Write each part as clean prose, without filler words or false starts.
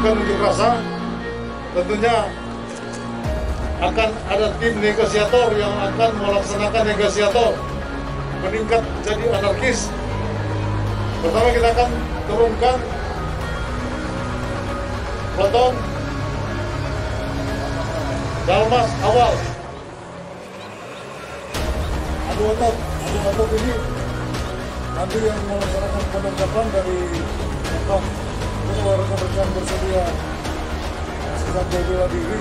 melakukan unjuk rasa, tentunya akan ada tim negosiator yang akan melaksanakan negosiator meningkat jadi anarkis. Pertama kita akan turunkan peleton Dalmas awal. Adu otot ini nanti yang melaksanakan penangkapan dari Bangkok. Ini warga bersedia sampai bela diri.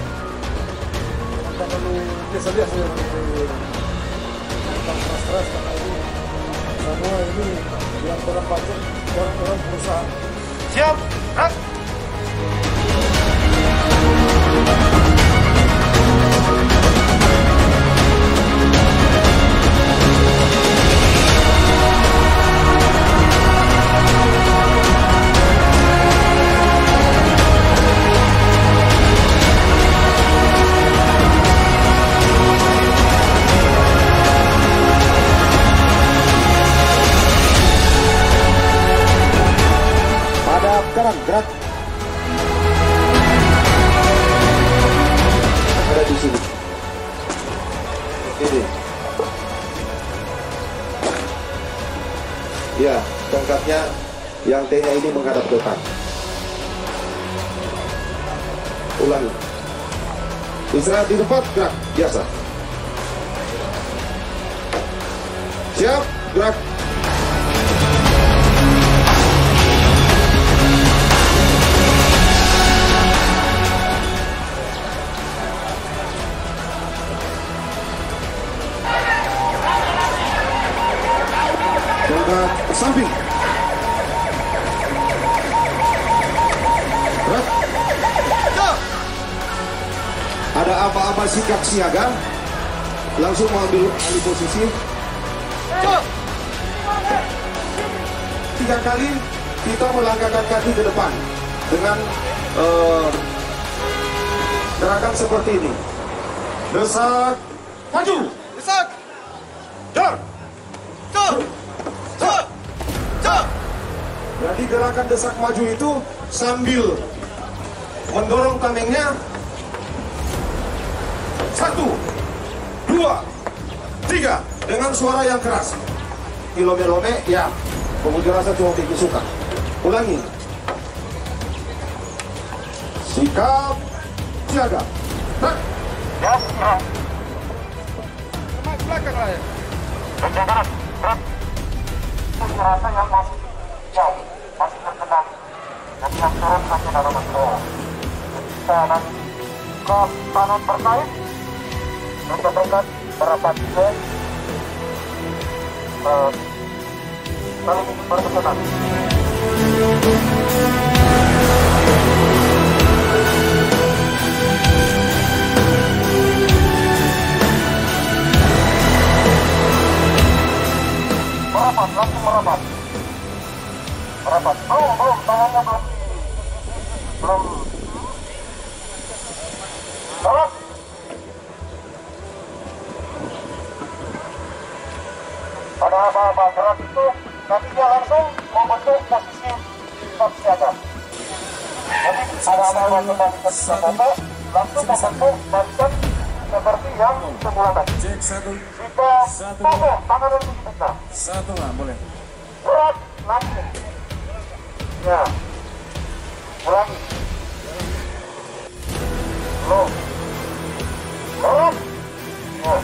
Kita perlu biasa-biasa ya tentang stres karena ini semua ini yang terpacet orang-orang perusahaan. Siap, gerak. Sekarang gerak. Ada di sini. Ini. Ya, tongkatnya yang T-nya ini menghadap ke depan. Ulangi. Istirahat di tempat, gerak biasa. Siap, gerak. Samping. Gerak. Ada apa-apa sikap siaga, langsung mengambil alih posisi. 3 kali kita melangkahkan kaki ke depan dengan gerakan seperti ini. Desak, maju. Desak. Dor. Cok. Cok. Cok. Jadi gerakan desak maju itu sambil mendorong tamengnya. 1, 2, 3 dengan suara yang keras. Kilome-lome ya, pengunjuk rasa cuma bikin suka. Ulangi. Sikap siaga. Gerak. Ya, gerak. Ke belakang lah ya. Gerak. Gerak. Unjuk rasa yang masih jauh, masih terkenal. Dan yang turun hanya dalam bawah. Kita nanti ke tangan terkait. Rekan-rekan berapa juga saling berkenan. Merapat, langsung merapat. Merapat. Belum, tangannya belum. Merapat. Ada apa-apa gerak itu, nanti dia langsung membentuk posisi sikap siaga. Jadi ada apa-apa kembalikan ke foto, langsung membentuk barisan seperti yang semula tadi. Cek 1. Jika foto, tangan dan kita. 1 lah, boleh. Gerak, langsung. Ya. Ulangi. Belum. Gerak. Ya.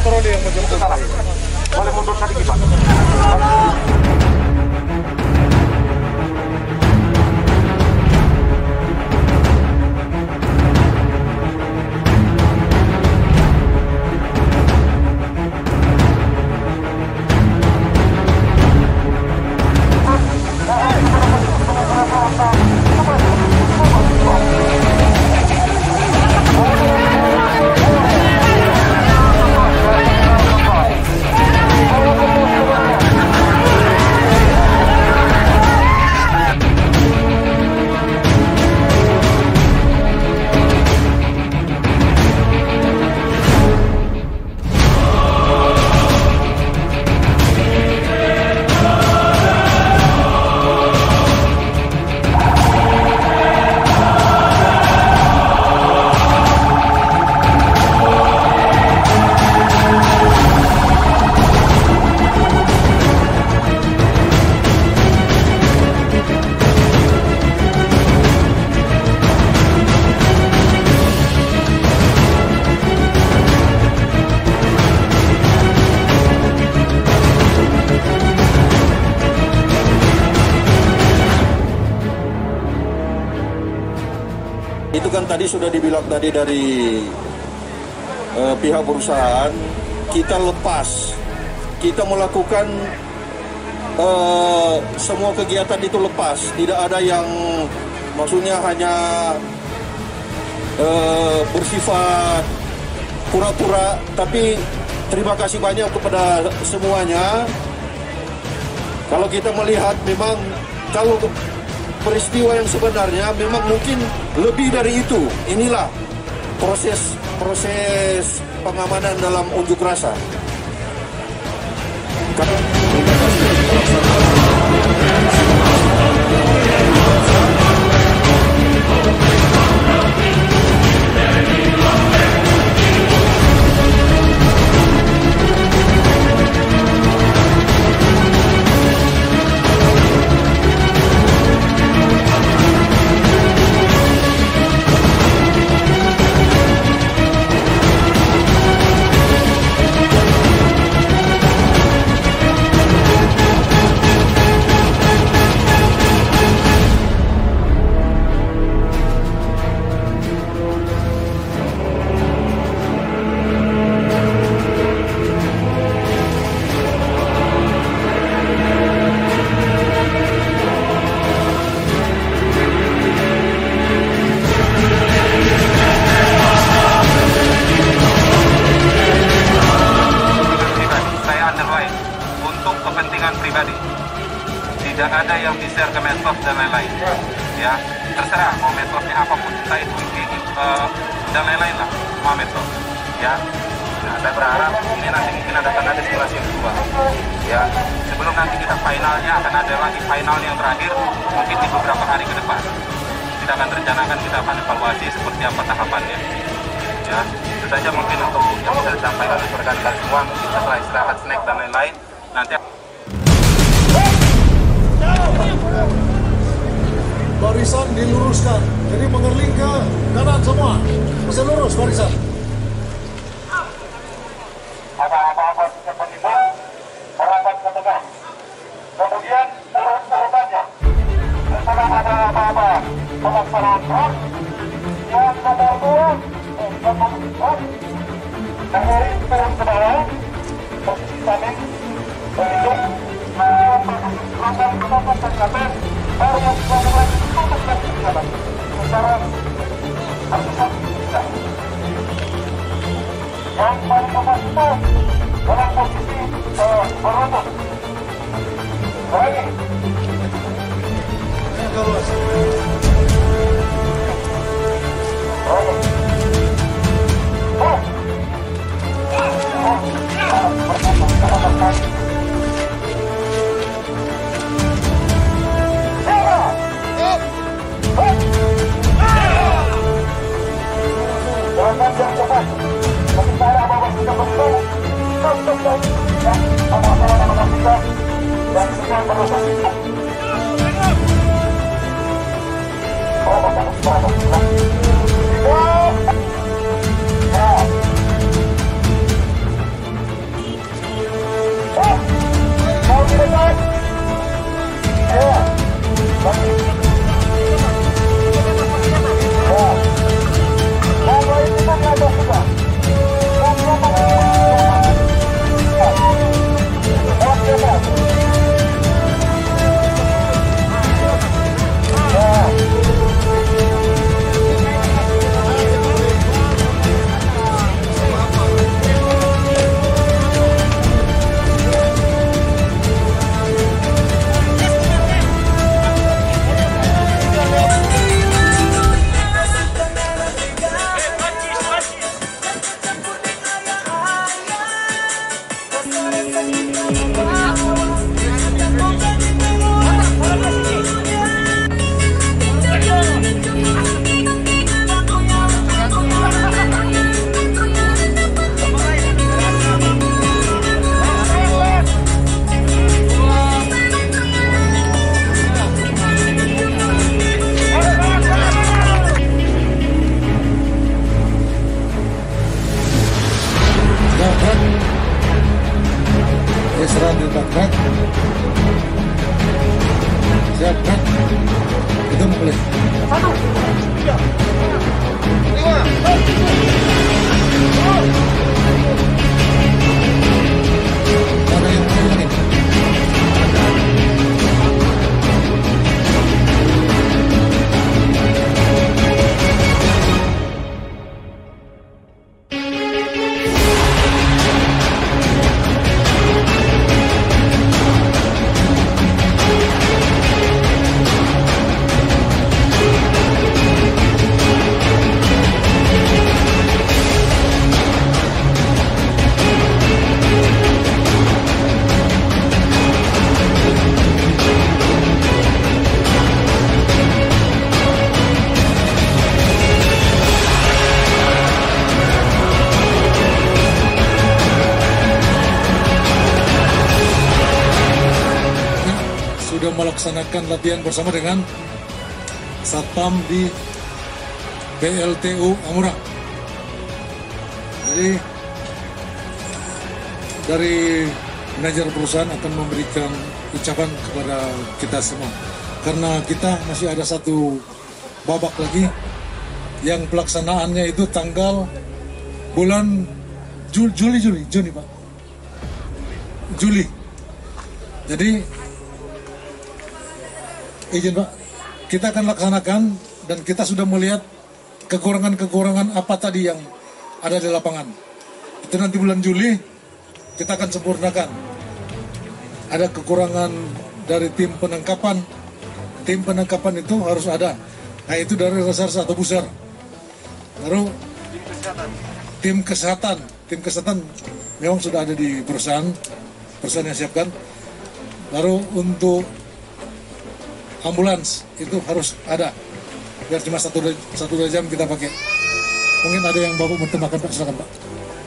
patroli yang menjemput. Boleh mundur sedikit, Pak. Itu kan tadi sudah dibilang tadi dari pihak perusahaan, kita lepas, kita melakukan semua kegiatan itu lepas, tidak ada yang maksudnya hanya bersifat pura-pura, tapi terima kasih banyak kepada semuanya. Kalau kita melihat memang kalau peristiwa yang sebenarnya memang mungkin lebih dari itu. Inilah proses pengamanan dalam unjuk rasa. Pribadi, tidak ada yang di-share ke medsos dan lain-lain. Ya, terserah mau medsosnya apapun, entah itu dan lain-lain lah, semua medsos. Ya, nah saya berharap ini nanti mungkin akan ada eskalasi yang kedua. Ya, sebelum nanti kita finalnya akan ada lagi final yang terakhir, mungkin di beberapa hari ke depan. Kita akan rencanakan, kita akan evaluasi seperti apa tahapannya. Ya, itu saja mungkin untuk yang bisa disampaikan oleh rekan-rekan semua. Mungkin setelah istirahat, snack dan lain-lain, nanti Barisan diluruskan, jadi mengerling ke kanan semua. Bisa lurus barisan. apa-apa bisa pengimbang, merapat ke tengah. Kemudian urut-urutannya. Setelah ada apa-apa pelaksanaan front, yang nomor 2, dari turun ke bawah, posisi samping, berhitung, melakukan penonton dan kapal, baru yang melakukan tutup dan kegiatan. Secara harus bisa. Yang paling atas itu dalam posisi berlutut. Lagi. Jangan yang cepat. Sementara bawa kita berhitung, untuk yang sama-sama kita dan semua berusaha. Mana yang ulangin? Sudah melaksanakan latihan bersama dengan Satpam di PLTU Amura. Jadi dari manajer perusahaan akan memberikan ucapan kepada kita semua, karena kita masih ada satu babak lagi yang pelaksanaannya itu tanggal bulan Juni Pak, Juli. Jadi izin Pak, kita akan laksanakan dan kita sudah melihat kekurangan-kekurangan apa tadi yang ada di lapangan. Itu nanti bulan Juli kita akan sempurnakan. Ada kekurangan dari tim penangkapan. Tim penangkapan itu harus ada. Nah itu dari reserse atau buser. Baru tim kesehatan. Tim kesehatan memang sudah ada di perusahaan yang siapkan. Baru untuk ambulans itu harus ada, biar cuma satu jam kita pakai. Mungkin ada yang Bapak bertambahkan Pak, silakan Pak.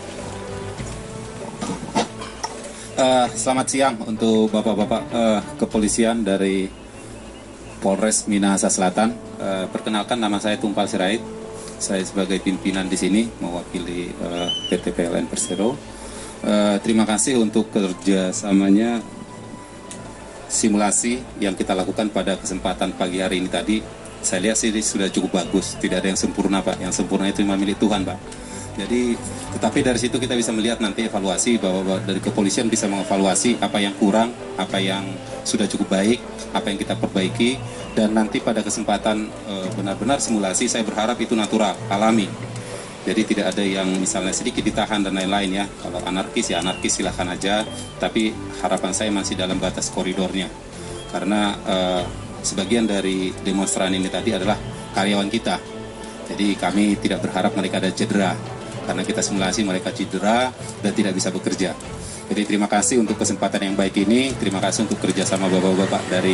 Selamat siang untuk Bapak-Bapak kepolisian dari Polres Minahasa Selatan. Perkenalkan, nama saya Tumpal Sirait. Saya sebagai pimpinan di sini mewakili PT PLN Persero. Terima kasih untuk kerjasamanya simulasi yang kita lakukan pada kesempatan pagi hari ini tadi. Saya lihat sih sudah cukup bagus, tidak ada yang sempurna Pak. Yang sempurna itu milik Tuhan Pak. Jadi, tetapi dari situ kita bisa melihat nanti evaluasi, bahwa dari kepolisian bisa mengevaluasi apa yang kurang, apa yang sudah cukup baik, apa yang kita perbaiki, dan nanti pada kesempatan benar-benar simulasi, saya berharap itu natural, alami. Jadi tidak ada yang misalnya sedikit ditahan dan lain-lain ya. Kalau anarkis ya anarkis, silahkan aja. Tapi harapan saya masih dalam batas koridornya. Karena sebagian dari demonstran ini tadi adalah karyawan kita. Jadi kami tidak berharap mereka ada cedera. Karena kita simulasi mereka cedera dan tidak bisa bekerja. Jadi terima kasih untuk kesempatan yang baik ini. Terima kasih untuk kerjasama Bapak-Bapak dari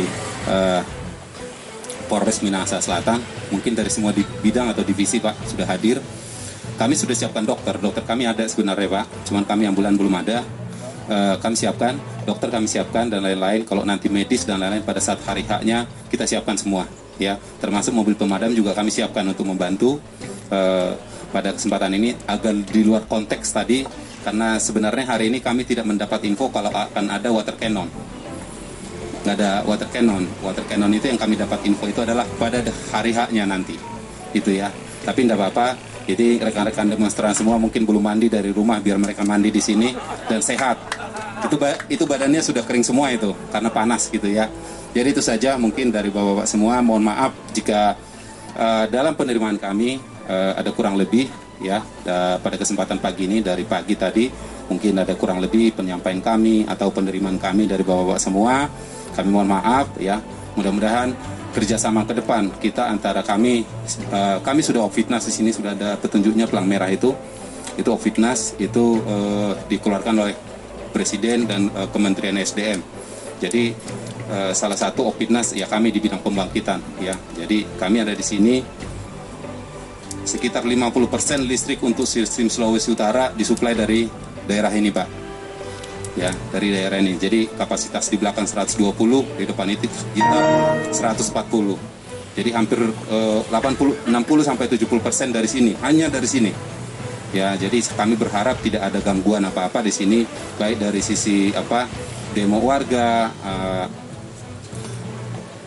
Polres Minahasa Selatan. Mungkin dari semua bidang atau divisi Pak sudah hadir. Kami sudah siapkan dokter kami ada sebenarnya Pak, cuman kami ambulan belum ada. Kami siapkan, dokter kami siapkan dan lain-lain. Kalau nanti medis dan lain-lain pada saat hari haknya kita siapkan semua, ya. Termasuk mobil pemadam juga kami siapkan untuk membantu pada kesempatan ini agar di luar konteks tadi, karena sebenarnya hari ini kami tidak mendapat info kalau akan ada water cannon. Nggak ada water cannon. Water cannon itu yang kami dapat info itu adalah pada hari haknya nanti, itu ya. Tapi tidak apa-apa. Jadi rekan-rekan demonstran semua mungkin belum mandi dari rumah, biar mereka mandi di sini dan sehat. Itu badannya sudah kering semua itu karena panas gitu ya. Jadi itu saja mungkin dari bapak-bapak semua. Mohon maaf jika dalam penerimaan kami ada kurang lebih ya pada kesempatan pagi ini, dari pagi tadi mungkin ada kurang lebih penyampaian kami atau penerimaan kami dari bapak-bapak semua. Kami mohon maaf ya. Mudah-mudahan kerjasama ke depan kita antara kami sudah Opfitnas di sini, sudah ada petunjuknya pelang merah itu Opfitnas itu dikeluarkan oleh Presiden dan Kementerian SDM. Jadi salah satu Opfitnas ya kami di bidang pembangkitan ya. Jadi kami ada di sini sekitar 50% listrik untuk sistem Sulawesi Utara disuplai dari daerah ini Pak. Ya, dari daerah ini. Jadi kapasitas di belakang 120, di depan itu kita 140. Jadi hampir 60 sampai 70% dari sini, hanya dari sini. Ya, jadi kami berharap tidak ada gangguan apa-apa di sini, baik dari sisi demo warga,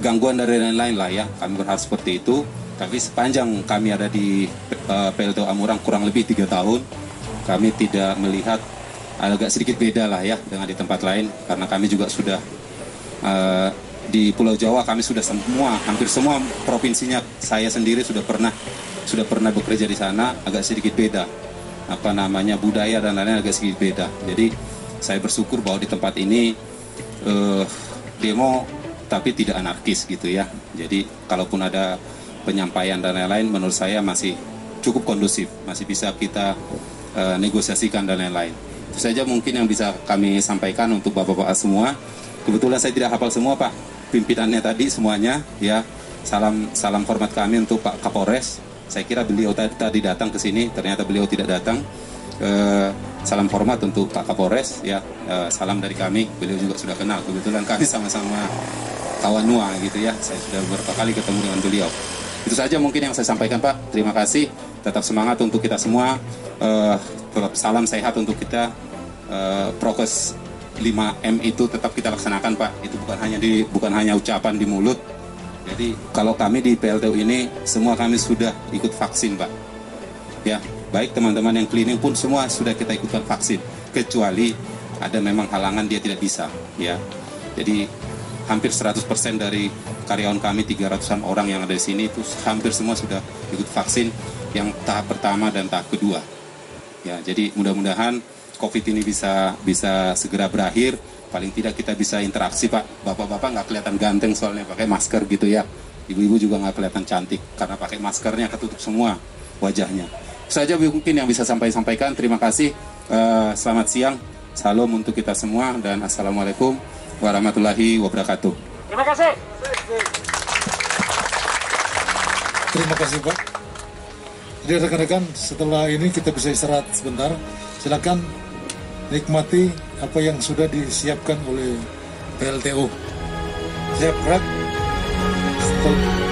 gangguan dari lain-lain lah ya. Kami berharap seperti itu. Tapi sepanjang kami ada di PLTU Amurang kurang lebih 3 tahun, kami tidak melihat agak sedikit beda lah ya dengan di tempat lain. Karena kami juga sudah di Pulau Jawa, kami sudah hampir semua provinsinya, saya sendiri sudah pernah bekerja di sana. Agak sedikit beda, budaya dan lain-lain agak sedikit beda. Jadi saya bersyukur bahwa di tempat ini demo tapi tidak anarkis gitu ya. Jadi kalaupun ada penyampaian dan lain-lain, menurut saya masih cukup kondusif, masih bisa kita negosiasikan dan lain-lain. Itu saja mungkin yang bisa kami sampaikan untuk bapak-bapak semua. Kebetulan saya tidak hafal semua Pak pimpinannya tadi semuanya ya. Salam hormat kami untuk Pak Kapolres. Saya kira beliau tadi datang ke sini, ternyata beliau tidak datang. Salam hormat untuk Pak Kapolres ya. Salam dari kami, beliau juga sudah kenal. Kebetulan kami sama-sama kawan Nuang gitu ya. Saya sudah beberapa kali ketemu dengan beliau. Itu saja mungkin yang saya sampaikan Pak. Terima kasih. Tetap semangat untuk kita semua. Tetap salam sehat untuk kita. Prokes 5M itu tetap kita laksanakan Pak. Itu bukan hanya ucapan di mulut. Jadi kalau kami di PLTU ini semua kami sudah ikut vaksin Pak. Ya, baik teman-teman yang cleaning pun semua sudah kita ikutkan vaksin. Kecuali ada memang halangan dia tidak bisa ya. Jadi hampir 100% dari karyawan kami 300-an orang yang ada di sini itu hampir semua sudah ikut vaksin yang tahap pertama dan tahap kedua. Ya, jadi mudah-mudahan COVID ini bisa segera berakhir. Paling tidak kita bisa interaksi Pak. Bapak-bapak nggak kelihatan ganteng soalnya pakai masker gitu ya. Ibu-ibu juga nggak kelihatan cantik karena pakai maskernya ketutup semua wajahnya. Saja mungkin yang bisa sampaikan. Terima kasih. Selamat siang. Salam untuk kita semua dan assalamualaikum warahmatullahi wabarakatuh. Terima kasih. Terima kasih Pak. Jadi rekan-rekan, setelah ini kita bisa istirahat sebentar. Silakan nikmati apa yang sudah disiapkan oleh PLTU. Siap, Rak?